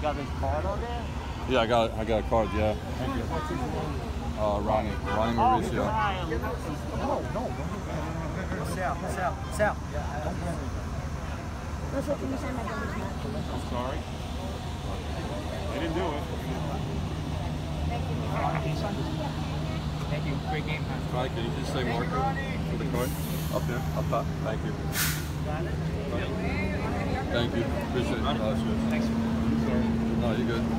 got his card on there? Yeah, I got a card. Yeah. Thank you. What's his name? Ronnie Mauricio. Sal. I'm sorry. They didn't do it. Thank you. Great game, man. Ronnie, can you just say marker for the card? Up there, up top. Thank you. Thank you. Appreciate it. Thanks. Sorry. No, you're good.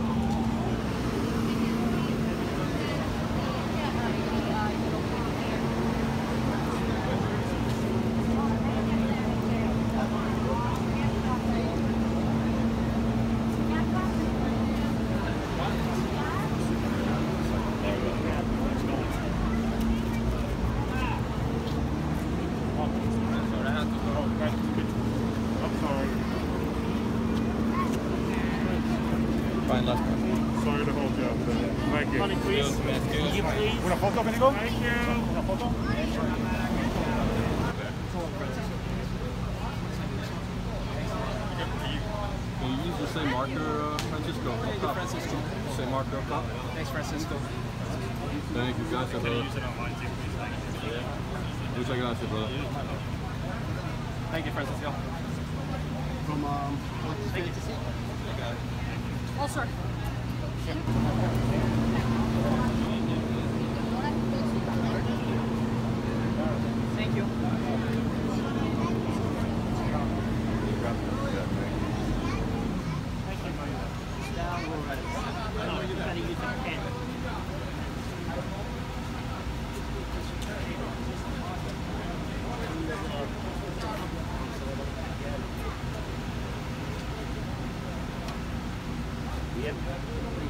Fine, last one. Sorry to hold you up there. Thank you. Money, please. Una foto, Benito? Thank you. Una foto? Can you use the same marker, Francisco? Up top. Francisco. Same marker up top. Thanks, Francisco. Thank you, guys. Can you use it online too, please? Thank you. Muchas gracias, brother. Thank you, Francisco. From Thank you. oh, sorry. Thank you. Yep.